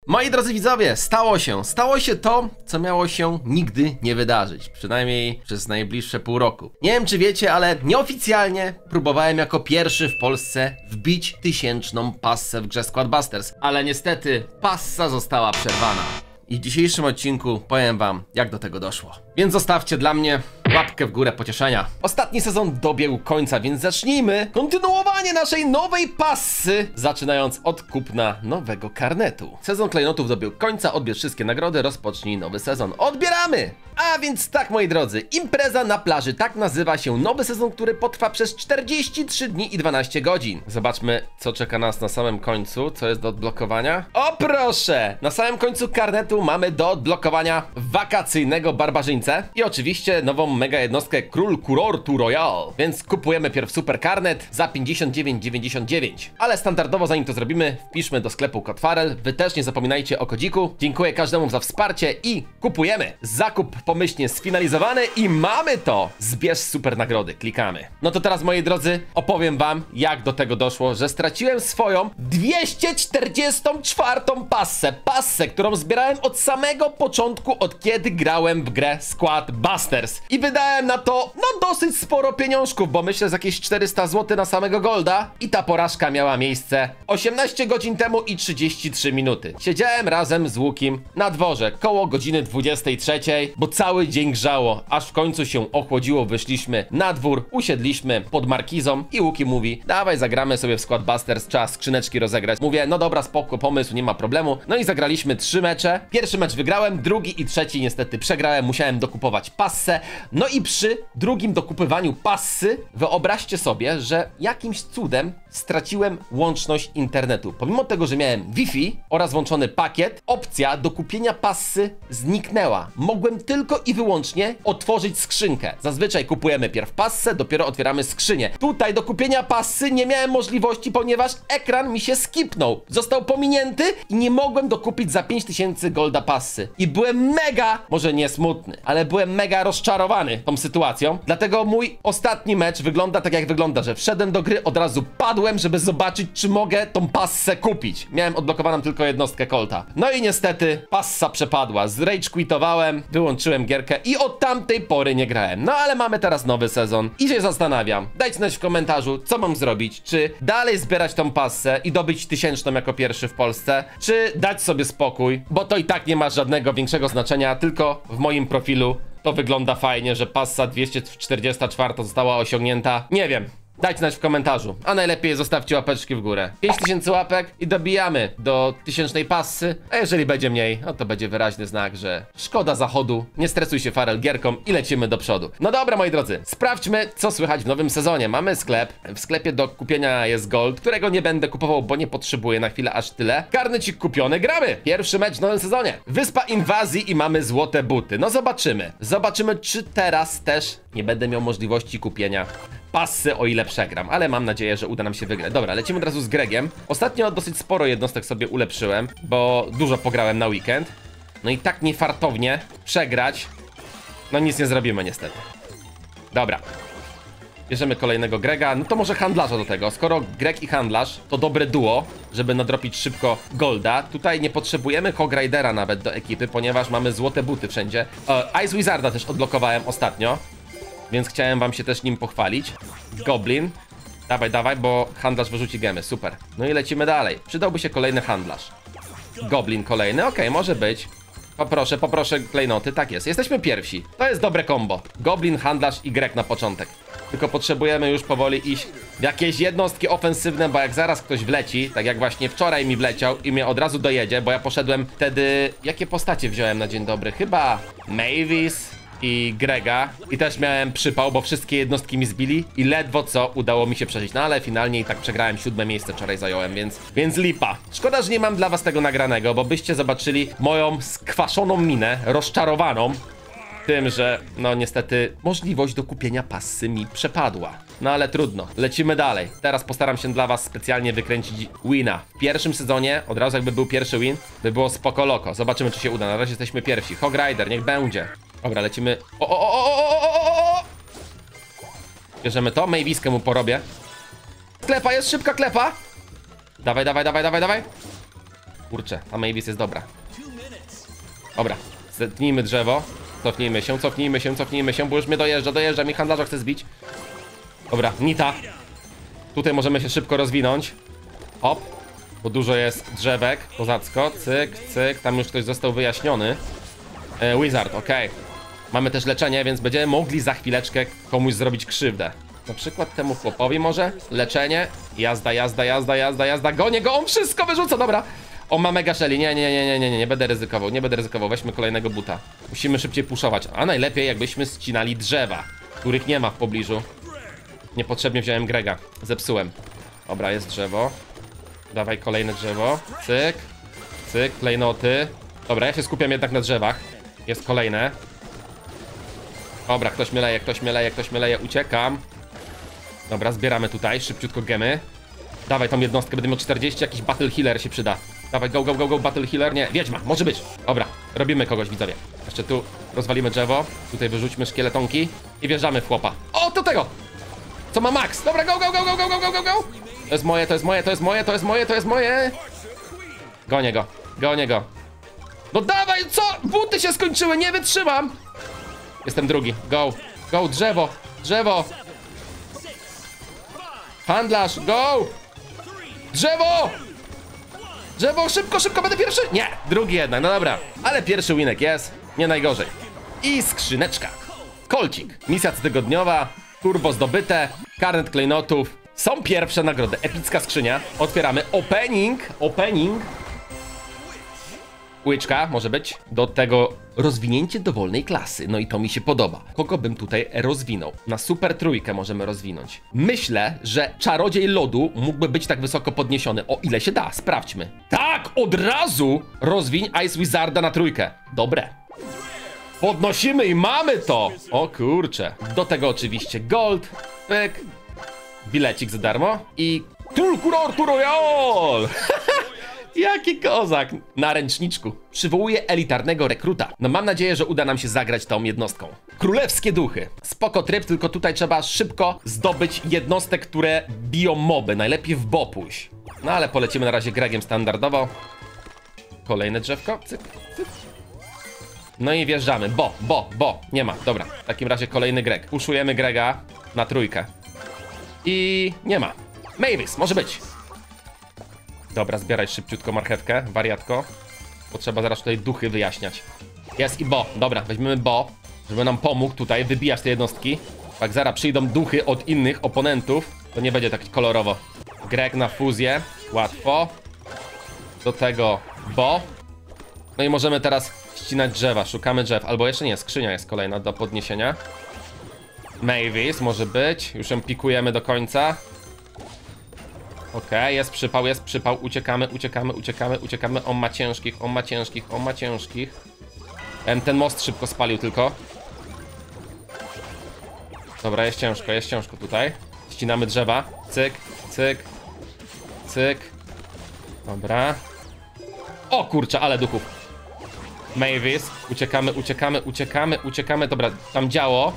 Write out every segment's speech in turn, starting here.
Moi drodzy widzowie, stało się to, co miało się nigdy nie wydarzyć, przynajmniej przez najbliższe pół roku. Nie wiem czy wiecie, ale nieoficjalnie próbowałem jako pierwszy w Polsce wbić 1000 passę w grze Squad Busters, ale niestety passa została przerwana. I w dzisiejszym odcinku powiem wam, jak do tego doszło. Więc zostawcie dla mnie łapkę w górę pocieszenia. Ostatni sezon dobiegł końca, więc zacznijmy kontynuowanie naszej nowej passy, zaczynając od kupna nowego karnetu. Sezon klejnotów dobiegł końca, odbierz wszystkie nagrody, rozpocznij nowy sezon. Odbieramy! A więc tak, moi drodzy, impreza na plaży, tak nazywa się nowy sezon, który potrwa przez 43 dni i 12 godzin. Zobaczmy, co czeka nas na samym końcu, co jest do odblokowania. O proszę! Na samym końcu karnetu mamy do odblokowania wakacyjnego barbarzyńcę i oczywiście nową mega jednostkę Król Kurortu Royal. Więc kupujemy pierw super karnet za 59,99. Ale standardowo, zanim to zrobimy, wpiszmy do sklepu kod Farel. Wy też nie zapominajcie o kodziku. Dziękuję każdemu za wsparcie i kupujemy. Zakup pomyślnie sfinalizowany i mamy to! Zbierz super nagrody, klikamy. No to teraz, moi drodzy, opowiem wam, jak do tego doszło, że straciłem swoją 244 passę, którą zbierałem od samego początku, od kiedy grałem w grę Squad Busters. I wydałem na to, no, dosyć sporo pieniążków, bo myślę z jakieś 400 zł na samego golda. I ta porażka miała miejsce 18 godzin temu i 33 minuty. Siedziałem razem z Łukim na dworze koło godziny 23, bo cały dzień grzało, aż w końcu się ochłodziło, wyszliśmy na dwór, usiedliśmy pod markizą i Łuki mówi: dawaj, zagramy sobie w Squad Busters, trzeba skrzyneczki rozegrać. Mówię: no dobra, spoko, pomysł, nie ma problemu. No i zagraliśmy 3 mecze. Pierwszy mecz wygrałem, drugi i trzeci niestety przegrałem, musiałem dokupować passę. No i przy drugim dokupywaniu passy wyobraźcie sobie, że jakimś cudem straciłem łączność internetu. Pomimo tego, że miałem Wi-Fi oraz włączony pakiet, opcja do kupienia passy zniknęła. Mogłem tylko i wyłącznie otworzyć skrzynkę. Zazwyczaj kupujemy pierw passę, dopiero otwieramy skrzynię. Tutaj do kupienia passy nie miałem możliwości, ponieważ ekran mi się skipnął. Został pominięty i nie mogłem dokupić za 5000 golda passy. I byłem mega, może nie smutny, ale byłem mega rozczarowany tą sytuacją. Dlatego mój ostatni mecz wygląda tak, jak wygląda, że wszedłem do gry, od razu padłem, żeby zobaczyć, czy mogę tą passę kupić. Miałem odblokowaną tylko jednostkę Colta. No i niestety passa przepadła. Zrage quitowałem, wyłączyłem gierkę i od tamtej pory nie grałem. No ale mamy teraz nowy sezon i się zastanawiam. Dajcie znać w komentarzu, co mam zrobić. Czy dalej zbierać tą passę i dobyć 1000 jako pierwszy w Polsce, czy dać sobie spokój, bo to i tak nie ma żadnego większego znaczenia, tylko w moim profilu to wygląda fajnie, że passa 244 została osiągnięta. Nie wiem. Dajcie znać w komentarzu, a najlepiej zostawcie łapeczki w górę. 5000 łapek i dobijamy do 1000 passy, a jeżeli będzie mniej, no to będzie wyraźny znak, że szkoda zachodu, nie stresuj się Farel gierką i lecimy do przodu. No dobra, moi drodzy, sprawdźmy, co słychać w nowym sezonie. Mamy sklep, w sklepie do kupienia jest gold, którego nie będę kupował, bo nie potrzebuję na chwilę aż tyle. Karnecik kupiony, gramy! Pierwszy mecz w nowym sezonie. Wyspa inwazji i mamy złote buty. No zobaczymy, czy teraz też nie będę miał możliwości kupienia passy, o ile przegram, ale mam nadzieję, że uda nam się wygrać. Dobra, lecimy od razu z Gregiem. Ostatnio dosyć sporo jednostek sobie ulepszyłem, bo dużo pograłem na weekend. No i tak niefartownie przegrać, no nic nie zrobimy niestety. Dobra. Bierzemy kolejnego Grega, no to może handlarza do tego. Skoro Greg i handlarz to dobre duo, żeby nadrobić szybko golda. Tutaj nie potrzebujemy Hog Ridera nawet do ekipy, ponieważ mamy złote buty wszędzie. Ice Wizarda też odblokowałem ostatnio, więc chciałem wam się też nim pochwalić. Goblin. Dawaj, bo handlarz wyrzuci gemy, super. No i lecimy dalej. Przydałby się kolejny handlarz. Goblin kolejny, okej, może być. Poproszę klejnoty, tak jest. Jesteśmy pierwsi. To jest dobre combo. Goblin, handlarz i Greg na początek. Tylko potrzebujemy już powoli iść w jakieś jednostki ofensywne, bo jak zaraz ktoś wleci, tak jak właśnie wczoraj mi wleciał i mnie od razu dojedzie, bo ja poszedłem wtedy... Jakie postacie wziąłem na dzień dobry? Chyba Mavis i Grega i też miałem przypał, bo wszystkie jednostki mi zbili i ledwo co udało mi się przeżyć. No ale finalnie i tak przegrałem, 7. miejsce wczoraj zająłem, więc lipa. Szkoda, że nie mam dla was tego nagranego, bo byście zobaczyli moją skwaszoną minę, rozczarowaną tym, że no niestety możliwość do kupienia passy mi przepadła. No ale trudno, lecimy dalej. Teraz postaram się dla was specjalnie wykręcić wina. W pierwszym sezonie, od razu jakby był pierwszy win, by było spoko loko. Zobaczymy, czy się uda. Na razie jesteśmy pierwsi. Hog Rider, niech będzie. Dobra, lecimy. Bierzemy to, Maviskę mu porobię. Klepa jest, szybka klepa. Dawaj. Kurczę, ta Mavis jest dobra. Dobra, zetnijmy drzewo. Cofnijmy się, bo już mnie dojeżdża mi handlarza chce zbić. Dobra, Nita. Tutaj możemy się szybko rozwinąć. Hop, bo dużo jest drzewek, kozacko, cyk, cyk, tam już ktoś został wyjaśniony. Wizard, okej. Mamy też leczenie, więc będziemy mogli za chwileczkę komuś zrobić krzywdę. Na przykład temu chłopowi może, leczenie, jazda, gonię go, on wszystko wyrzuca, dobra. On ma mega shelly, nie będę ryzykował, weźmy kolejnego buta. Musimy szybciej puszować, a najlepiej jakbyśmy ścinali drzewa, których nie ma w pobliżu. Niepotrzebnie wziąłem Grega, zepsułem. Dobra, jest drzewo. Dawaj kolejne drzewo, cyk, cyk, klejnoty. Dobra, ja się skupiam jednak na drzewach. Jest kolejne. Dobra, ktoś mnie leje, uciekam. Dobra, zbieramy tutaj, szybciutko gemy. Dawaj tą jednostkę, będę miał 40, jakiś battle healer się przyda. Dawaj, go, battle healer, nie, wiedźma, może być. Dobra, robimy kogoś, widzowie. Jeszcze tu rozwalimy drzewo, tutaj wyrzućmy szkieletonki i wjeżdżamy w chłopa. O, do tego! Co ma max? Dobra, go. To jest moje. Gonię go. No dawaj, co? Buty się skończyły, nie wytrzymam. Jestem drugi, go, drzewo. Handlarz, go! Drzewo, szybko, będę pierwszy? Nie, drugi jednak, no dobra. Ale pierwszy winek jest, nie najgorzej. I skrzyneczka. Kolcik, misja cotygodniowa, turbo zdobyte, karnet klejnotów. Są pierwsze nagrody, epicka skrzynia. Otwieramy, opening. Łyczka, może być. Do tego rozwinięcie dowolnej klasy. No i to mi się podoba. Kogo bym tutaj rozwinął? Na super trójkę możemy rozwinąć. Myślę, że czarodziej lodu mógłby być tak wysoko podniesiony. O ile się da, sprawdźmy. Tak, od razu rozwiń Ice Wizarda na trójkę. Dobre. Podnosimy i mamy to. O kurczę. Do tego oczywiście gold, pyk, bilecik za darmo i Tulkuror Royal. Jaki kozak! Na ręczniczku. Przywołuje elitarnego rekruta. No mam nadzieję, że uda nam się zagrać tą jednostką. Królewskie duchy. Spoko tryb, tylko tutaj trzeba szybko zdobyć jednostki, które biją moby. Najlepiej w bo pójść. No ale polecimy na razie Gregiem standardowo. Kolejne drzewko. Cyk, cyk. No i wjeżdżamy. Bo. Nie ma. Dobra. W takim razie kolejny Greg. Puszujemy Grega na trójkę. I nie ma. Mavis, może być. Dobra, zbieraj szybciutko marchewkę, wariatko. Potrzeba zaraz tutaj duchy wyjaśniać. Jest i bo. Dobra, weźmiemy bo, żeby nam pomógł tutaj wybijać te jednostki. Jak zaraz przyjdą duchy od innych oponentów, to nie będzie tak kolorowo. Greg na fuzję, łatwo. Do tego bo. No i możemy teraz ścinać drzewa, szukamy drzew. Albo jeszcze nie, skrzynia jest kolejna do podniesienia. Mavis może być, już ją pikujemy do końca. Okej, jest przypał, uciekamy. On ma ciężkich. Ten most szybko spalił tylko. Dobra, jest ciężko tutaj. Ścinamy drzewa, cyk. Dobra. O kurczę, ale duchów. Mavis, uciekamy. Dobra, tam działo.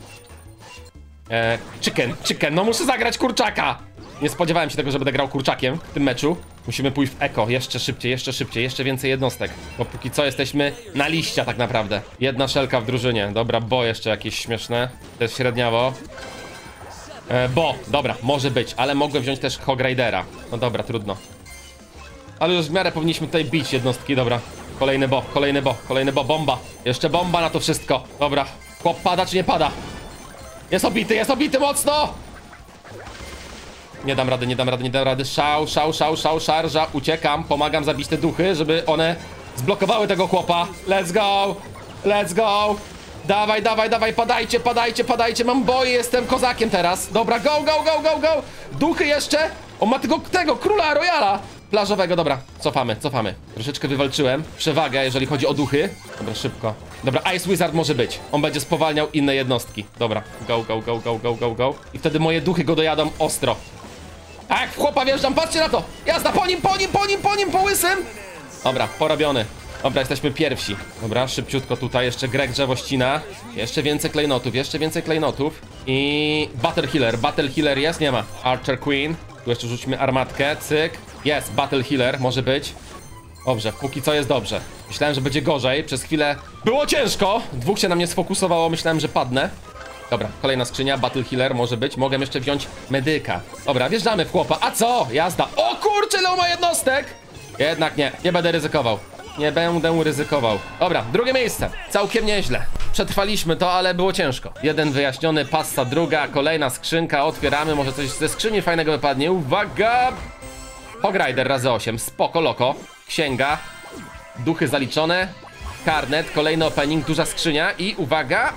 Chicken, no muszę zagrać kurczaka. Nie spodziewałem się tego, że będę grał kurczakiem w tym meczu. Musimy pójść w eko, jeszcze szybciej, jeszcze więcej jednostek. Bo póki co jesteśmy na liścia tak naprawdę. Jedna szelka w drużynie, dobra, bo jeszcze jakieś śmieszne. To jest średniawo. Bo, dobra, może być, ale mogłem wziąć też Hog Ridera. No dobra, trudno. Ale już w miarę powinniśmy tutaj bić jednostki, dobra. Kolejny bo, bomba. Jeszcze bomba na to wszystko, dobra. Chłop pada czy nie pada? Jest obity mocno! Nie dam rady. Szał, szarża, uciekam, pomagam zabić te duchy, żeby one zblokowały tego chłopa. Let's go! Dawaj, padajcie, mam boje, jestem kozakiem teraz. Dobra, go! Duchy jeszcze! On ma tego króla Royala plażowego, dobra, cofamy. Troszeczkę wywalczyłem przewagę, jeżeli chodzi o duchy. Dobra, szybko. Dobra, Ice Wizard może być. On będzie spowalniał inne jednostki. Dobra, go. I wtedy moje duchy go dojadą ostro. Tak, w chłopa wjeżdżam, patrzcie na to! Jazda, po nim, po łysym! Dobra, porobiony. Dobra, jesteśmy pierwsi. Dobra, szybciutko tutaj, jeszcze Greg drzewo ścina. Jeszcze więcej klejnotów. I Battle Healer jest? Nie ma. Archer Queen. Tu jeszcze rzućmy armatkę, cyk. Jest, Battle Healer, może być. Dobrze, póki co jest dobrze. Myślałem, że będzie gorzej, przez chwilę było ciężko. Dwóch się na mnie sfokusowało, myślałem, że padnę. Dobra, kolejna skrzynia, Battle Healer może być. Mogę jeszcze wziąć medyka. Dobra, wjeżdżamy w chłopa. A co? Jazda. O kurczę, ile on ma jednostek! Jednak nie będę ryzykował. Nie będę ryzykował. Dobra, drugie miejsce. Całkiem nieźle. Przetrwaliśmy to, ale było ciężko. Jeden wyjaśniony, passa druga, kolejna skrzynka. Otwieramy, może coś ze skrzyni fajnego wypadnie. Uwaga! Hog Rider razy 8, spoko loko. Księga. Duchy zaliczone. Karnet, kolejny opening, duża skrzynia i uwaga!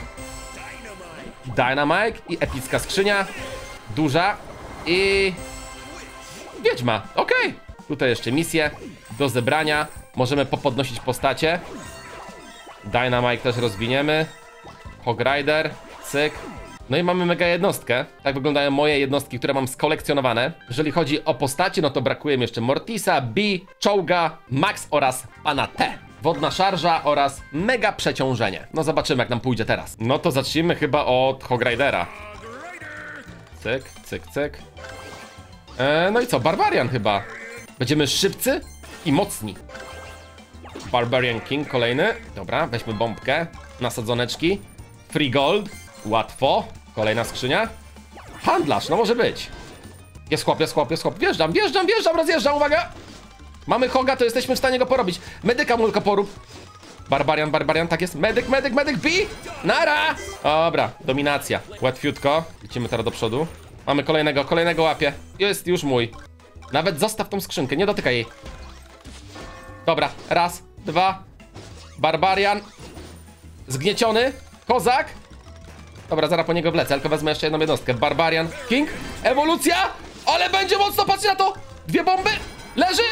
Dynamite i epicka skrzynia. Duża i... Wiedźma, okej. Tutaj jeszcze misje do zebrania. Możemy popodnosić postacie. Dynamite też rozwiniemy. Hog Rider, cyk. No i mamy mega jednostkę. Tak wyglądają moje jednostki, które mam skolekcjonowane. Jeżeli chodzi o postacie, no to brakuje mi jeszcze Mortisa, Bee, Czołga, Max oraz pana T. Wodna szarża oraz mega przeciążenie. No zobaczymy, jak nam pójdzie teraz. No to zacznijmy chyba od Hog Ridera. Cyk, cyk, cyk. No i co? Barbarian chyba. Będziemy szybcy i mocni. Barbarian King kolejny. Dobra, weźmy bombkę. Nasadzoneczki. Free gold. Łatwo. Kolejna skrzynia. Handlarz, no może być. Jest chłop, jest chłop, jest chłop. Wjeżdżam, rozjeżdżam, uwaga. Mamy Hoga, to jesteśmy w stanie go porobić. Medyka mu tylko porób. Barbarian, tak jest. Medyk, Bee. Nara. Dobra, dominacja. Łatwiutko. Lecimy teraz do przodu. Mamy kolejnego łapie. Jest już mój. Nawet zostaw tą skrzynkę, nie dotykaj jej. Dobra, raz, dwa. Barbarian. Zgnieciony. Kozak. Dobra, zaraz po niego wlecę, tylko wezmę jeszcze jedną jednostkę. Barbarian King. Ewolucja. Ale będzie mocno, patrzcie na to. Dwie bomby. Leży.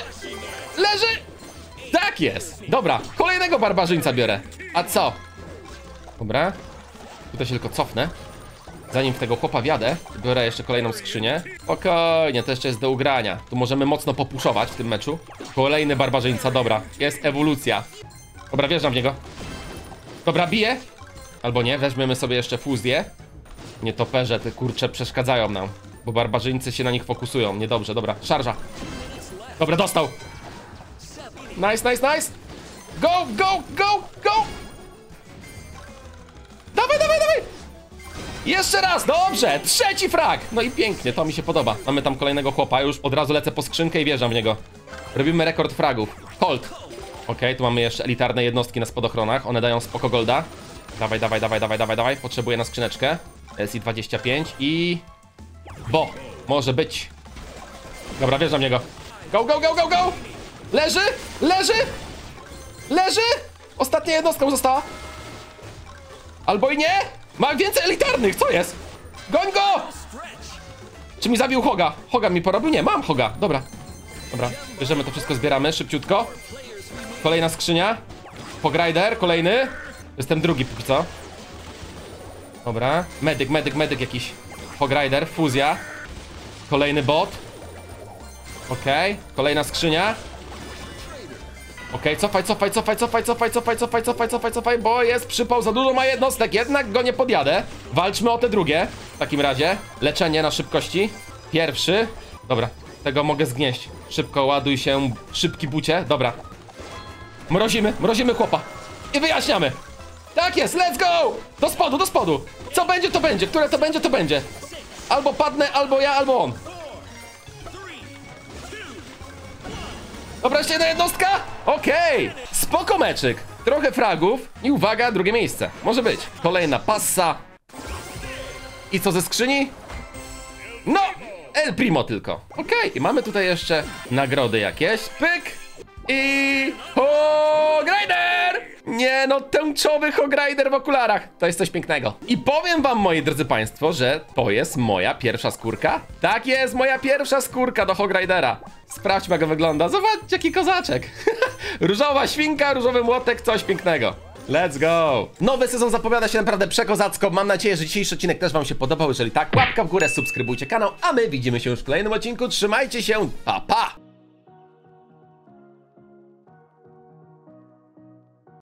Tak jest. Dobra, kolejnego barbarzyńca biorę. A co? Dobra. Tutaj się tylko cofnę. Zanim w tego chłopa wjadę, biorę jeszcze kolejną skrzynię. Spokojnie, to jeszcze jest do ugrania. Tu możemy mocno popuszować w tym meczu. Kolejny barbarzyńca, dobra. Jest ewolucja. Dobra, wjeżdżam w niego. Dobra, biję. Albo nie, weźmiemy sobie jeszcze fuzję. Nietoperze, te kurcze przeszkadzają nam. Bo barbarzyńcy się na nich fokusują. Niedobrze, dobra, szarża. Dobra, dostał. Nice. Go. Dawaj. Jeszcze raz, dobrze, trzeci frag. No i pięknie, to mi się podoba. Mamy tam kolejnego chłopa, już od razu lecę po skrzynkę i wjeżdżam w niego. Robimy rekord fragów. Colt. Okej, tu mamy jeszcze elitarne jednostki na spadochronach. One dają spoko golda. Dawaj. Potrzebuję na skrzyneczkę. SI-25 i... Bo, może być. Dobra, wjeżdżam w niego. Go. Leży. Ostatnia jednostka mu została. Albo i nie. Ma więcej elitarnych, co jest? Goń go! Czy mi zabił Hoga? Hoga mi porobił? Nie, mam Hoga. Dobra, bierzemy to wszystko, zbieramy szybciutko. Kolejna skrzynia. Hog Rider, kolejny. Jestem drugi póki co. Dobra, medyk jakiś. Hog Rider, fuzja. Kolejny bot. Okej, kolejna skrzynia. Okej, cofaj, bo jest przypał, za dużo ma jednostek, jednak go nie podjadę. Walczmy o te drugie, w takim razie. Leczenie na szybkości. Pierwszy. Dobra, tego mogę zgnieść. Szybko ładuj się, szybki bucie, dobra. Mrozimy chłopa. I wyjaśniamy. Tak jest, let's go! Do spodu. Co będzie, to będzie, które to będzie, to będzie. Albo padnę, albo ja, albo on. Dobra, jeszcze jedna jednostka? Okej. Spoko meczyk. Trochę fragów i uwaga, drugie miejsce. Może być. Kolejna passa. I co ze skrzyni? No, El Primo tylko. Okej, i mamy tutaj jeszcze nagrody jakieś. Pyk. I... Hog Rider! Nie no, tęczowy Hog Rider w okularach. To jest coś pięknego. I powiem wam, moi drodzy państwo, że to jest moja pierwsza skórka. Tak jest, moja pierwsza skórka do Hog Ridera. Sprawdźmy, jak go wygląda. Zobaczcie, jaki kozaczek. Różowa świnka, różowy młotek, coś pięknego. Let's go! Nowy sezon zapowiada się naprawdę przekozacko. Mam nadzieję, że dzisiejszy odcinek też wam się podobał. Jeżeli tak, łapka w górę, subskrybujcie kanał, a my widzimy się już w kolejnym odcinku. Trzymajcie się, pa pa!